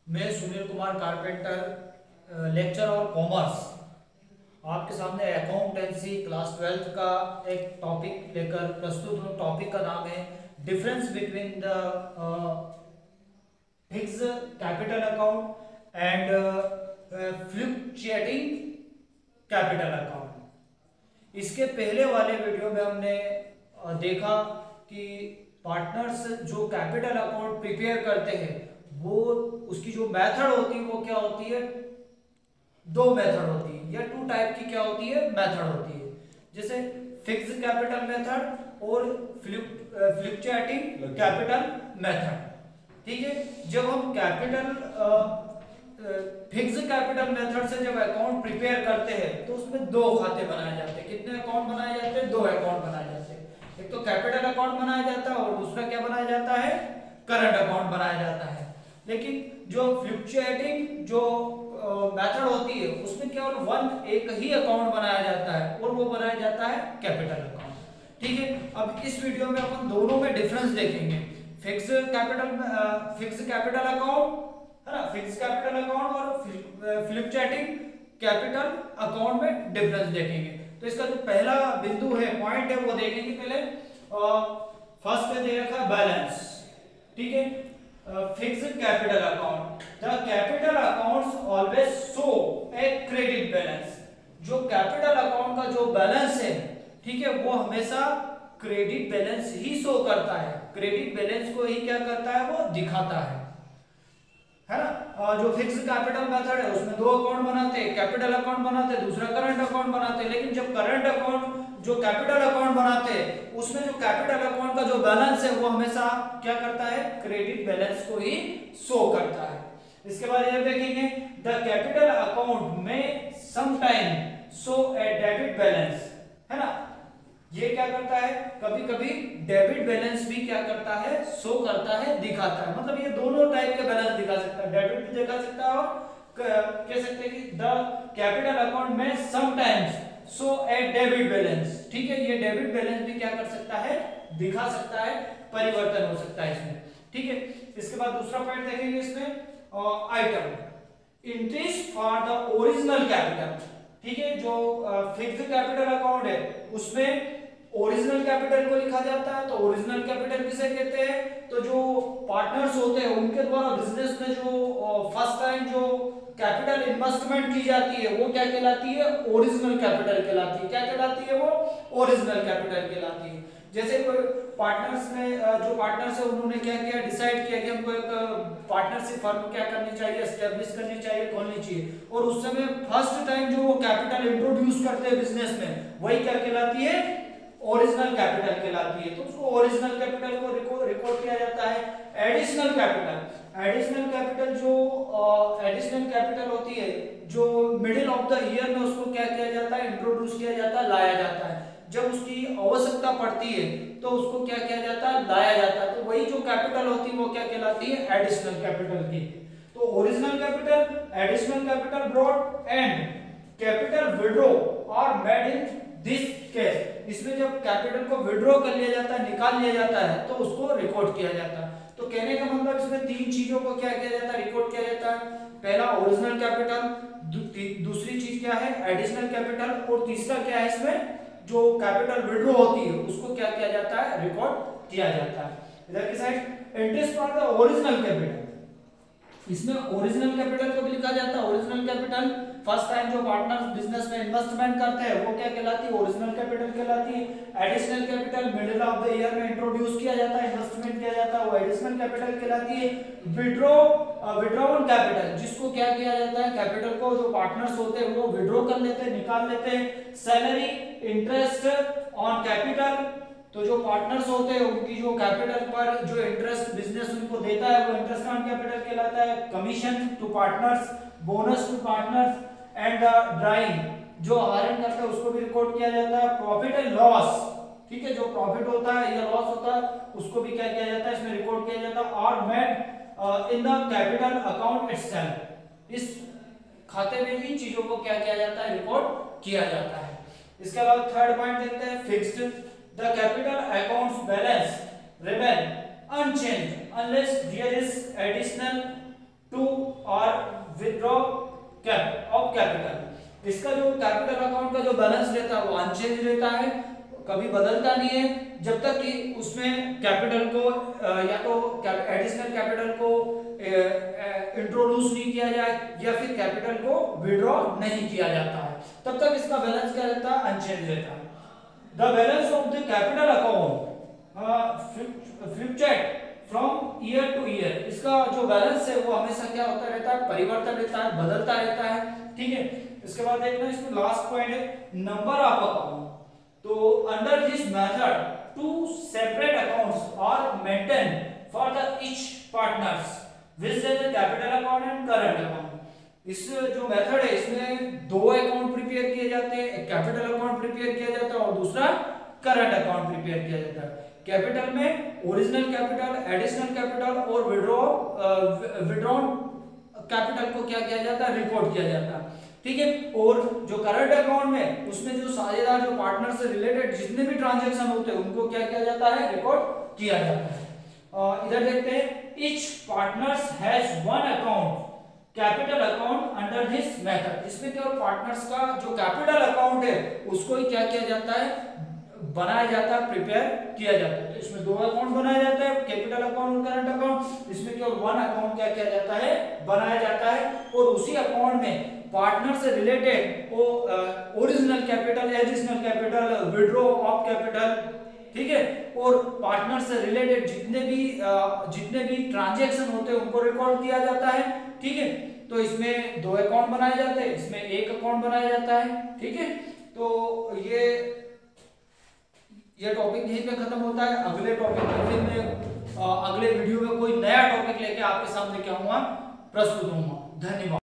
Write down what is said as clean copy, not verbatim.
मैं Sunil Kumar carpenter lecture और commerce आपके सामने अकाउंटेंसी क्लास 12th का एक टॉपिक लेकर प्रस्तुत हूँ। टॉपिक का नाम है difference between the fix capital account and fluctuating capital account. इसके पहले वाले वीडियो में हमने देखा कि पार्टनर्स जो कैपिटल अकाउंट प्रिपेयर करते हैं वो उसकी जो मेथड होती है वो क्या होती है, दो मेथड होती है या टू टाइप की क्या होती है मेथड होती है, जैसे फिक्स कैपिटल मेथड और फ्लक्चुएटिंग कैपिटल मेथड। ठीक है, जब हम फिक्स कैपिटल मेथड से जब अकाउंट प्रिपेयर करते हैं तो उसमें दो खाते बनाए जाते हैं। कितने अकाउंट बनाए जाते हैं? दो अकाउंट बनाए जाते हैं। एक तो कैपिटल अकाउंट बनाया जाता है और दूसरा क्या बनाया जाता है? करंट अकाउंट बनाया जाता है। लेकिन जो फ्लक्चुएटिंग जो मेथड होती है उसमें केवल एक ही अकाउंट बनाया जाता है और वो बनाया जाता है कैपिटल अकाउंट। ठीक है, अब इस वीडियो में अपन दोनों में डिफरेंस देखेंगे। फिक्स कैपिटल अकाउंट है ना, फिक्स कैपिटल अकाउंट और फ्लक्चुएटिंग कैपिटल अकाउंट में डिफरेंस देखेंगे। तो इसका जो पहला बिंदु है, पॉइंट है, वो देखेंगे पहले। फर्स्ट पे दे रखा है बैलेंस। ठीक है, fixed capital account, the capital accounts always show a credit balance। जो कैपिटल अकाउंट का जो बैलेंस है, ठीक है, वो हमेशा क्रेडिट बैलेंस ही शो करता है। क्रेडिट बैलेंस को ही क्या करता है? वो दिखाता है ना। जो फिक्स कैपिटल मेथड है उसमें दो अकाउंट बनाते हैं, कैपिटल अकाउंट बनाते हैं, दूसरा करंट अकाउंट बनाते हैं। लेकिन जब करंट अकाउंट जो कैपिटल अकाउंट बनाते हैं उसमें जो कैपिटल अकाउंट का जो बैलेंस है वो हमेशा क्या करता है? क्रेडिट बैलेंस को ही शो करता है। इसके बाद ये देखेंगे द कैपिटल अकाउंट में sometime show a debit balance, है ना। ये क्या करता है? कभी कभी डेबिट बैलेंस भी क्या करता है? शो करता है, दिखाता है। मतलब ये दोनों टाइप के बैलेंस दिखा सकता है, डेबिट भी दिखा सकता है और कह सकते हैं कि द कैपिटल अकाउंट में sometimes show a debit balance. ठीक है, ये डेबिट बैलेंस भी क्या कर सकता है? दिखा सकता है, परिवर्तन हो सकता है इसमें। ठीक है, इसके बाद दूसरा पॉइंट देखेंगे इसमें item interest for the original capital. ठीक है, जो फिक्स्ड कैपिटल अकाउंट है उसमें ओरिजिनल कैपिटल को लिखा जाता है। तो ओरिजिनल कैपिटल किसे कहते हैं? तो जो पार्टनर्स होते हैं उनके द्वारा बिजनेस में जो फर्स्ट टाइम जो कैपिटल इन्वेस्टमेंट की जाती है वो क्या कहलाती है? ओरिजिनल कैपिटल कहलाती है। क्या कहलाती है वो? ओरिजिनल कैपिटल कहलाती है। जैसे कोई पार्टनर्स ने जो पार्टनर्स है उन्होंने क्या किया? डिसाइड किया कि हमको एक पार्टनरशिप फर्म क्या करनी चाहिए? एस्टेब्लिश करनी चाहिए, खोलनी चाहिए। और उस समय फर्स्ट टाइम जो वो कैपिटल इंट्रोड्यूस करते हैं बिजनेस में, वही क्या कहलाती है? ओरिजिनल कैपिटल कहलाती है। तो उसको ओरिजिनल कैपिटल को रिकॉर्ड किया जाता है। एडिशनल कैपिटल जो एडिशनल कैपिटल होती है जो मिडिल ऑफ द ईयर में उसको क्या किया जाता है? इंट्रोड्यूस किया जाता है, लाया जाता है। जब उसकी आवश्यकता पड़ती है तो उसको क्या किया जाता है? लाया जाता है। तो वही जो कैपिटल होती है वो क्या कहलाती है? एडिशनल कैपिटल की। तो original capital, additional capital brought and capital withdraw और मेड इन दिस केस। इसमें जब कैपिटल को विड्रॉ कर लिया जाता है, निकाल लिया जाता है, तो उसको रिकॉर्ड किया जाता है। तो कहने का मतलब इसमें तीन चीजों को क्या किया जाता है? रिकॉर्ड किया जाता है। पहला ओरिजिनल कैपिटल, दूसरी चीज क्या है? एडिशनल कैपिटल, और तीसरा क्या है? इसमें जो कैपिटल विड्रॉ होती है उसको क्या किया जाता है? रिकॉर्ड किया जाता है। इधर की side interest for the original capital, इसमें ओरिजिनल कैपिटल को भी लिखा जाता है। ओरिजिनल कैपिटल फर्स्ट टाइम जो पार्टनर्स बिजनेस में इन्वेस्टमेंट करते हैं वो क्या कहलाती है? ओरिजिनल कैपिटल कहलाती है। Additional capital middle of the year में इंट्रोड्यूस किया जाता है, इन्वेस्टमेंट किया जाता है, वो एडिशनल कैपिटल कहलाती है। विड्रॉन कैपिटल, जिसको क्या किया जाता है? कैपिटल को जो पार्टनर्स होते हैं वो विड्रॉ कर लेते हैं, निकाल लेते हैं। सैलरी, इंटरेस्ट ऑन कैपिटल, तो जो पार्टनर्स होते हैं उनकी जो कैपिटल पर जो इंटरेस्ट बिजनेस उनको देता है वो इंटरेस्ट ऑन कैपिटल कहलाता है। Commission to partners, bonus to partners and drawing, जो हायरिंग करते हैं उसको भी रिकॉर्ड किया जाता है। प्रॉफिट एंड लॉस, ठीक है, जो प्रॉफिट होता है या लॉस होता है उसको भी क्या किया जाता है? इसमें रिकॉर्ड किया जाता है। और made in the capital account itself, इस खाते में इन चीजों को क्या किया जाता है? रिकॉर्ड किया जाता है। इसके अलावा थर्ड पॉइंट देखते हैं fixed the capital accounts balance remain unchanged unless there is additional to और विथड्रॉ ऑफ कैपिटल। इसका जो कैपिटल अकाउंट का जो बैलेंस रहता है वो अनचेंज रहता है, कभी बदलता नहीं है जब तक कि उसमें कैपिटल को या तो एडिशनल कैपिटल को इंट्रोड्यूस नहीं किया जाए या फिर कैपिटल को विड्रॉ नहीं किया जाता है, तब तक इसका बैलेंस क्या रहता है, अनचेंज रहता है। The balance of the capital account fluctuate from year to year. इसका जो बैलेंस है वो हमेशा क्या होता रहता है, परिवर्तन रहता है, बदलता रहता है, ठीक है। इसके बाद देखना इसमें लास्ट पॉइंट है नंबर ऑफ अकाउंट। तो under this method two separate accounts are maintain for the each partners which is the capital account and current account. इस जो मेथड है इसमें दो अकाउंट प्रिपेयर किए जाते हैं, एक कैपिटल अकाउंट प्रिपेयर किया जाता है और दूसरा करंट अकाउंट प्रिपेयर किया जाता है। कैपिटल में ओरिजिनल कैपिटल, एडिशनल कैपिटल और विड्रॉन कैपिटल को क्या किया जाता है, रिकॉर्ड किया जाता है, ठीक है। और जो करंट अकाउंट में उसमें जो साझेदार जो पार्टनर से रिलेटेड जितने भी ट्रांजैक्शन होते हैं उनको क्या किया जाता है, रिकॉर्ड किया जाता है। इधर देखते हैं each partners has one account capital account under this method. इसमें केवल पार्टनर्स का जो कैपिटल अकाउंट है उसको ही क्या किया जाता है, बनाया जाता है, प्रिपेयर किया जाता है। तो इसमें दो अकाउंट बनाया जाता है, कैपिटल अकाउंट और करंट अकाउंट। इसमें केवल वन अकाउंट क्या किया जाता है, बनाया जाता है और उसी अकाउंट में पार्टनर से रिलेटेड वो original capital, additional capital, withdraw of capital, ठीक है, और पार्टनर से रिलेटेड जितने भी ट्रांजैक्शन होते हैं उनको रिकॉर्ड किया जाता है, ठीक है। तो इसमें दो अकाउंट बनाए जाते हैं, इसमें एक अकाउंट बनाया जाता है, ठीक है। तो ये टॉपिक यहीं पे खत्म होता है। अगले टॉपिक में फिर मैं अगले वीडियो में कोई नया टॉपिक लेके आपके सामने क्या हूँ, प्रस्तुत हूँ। धन्यवाद।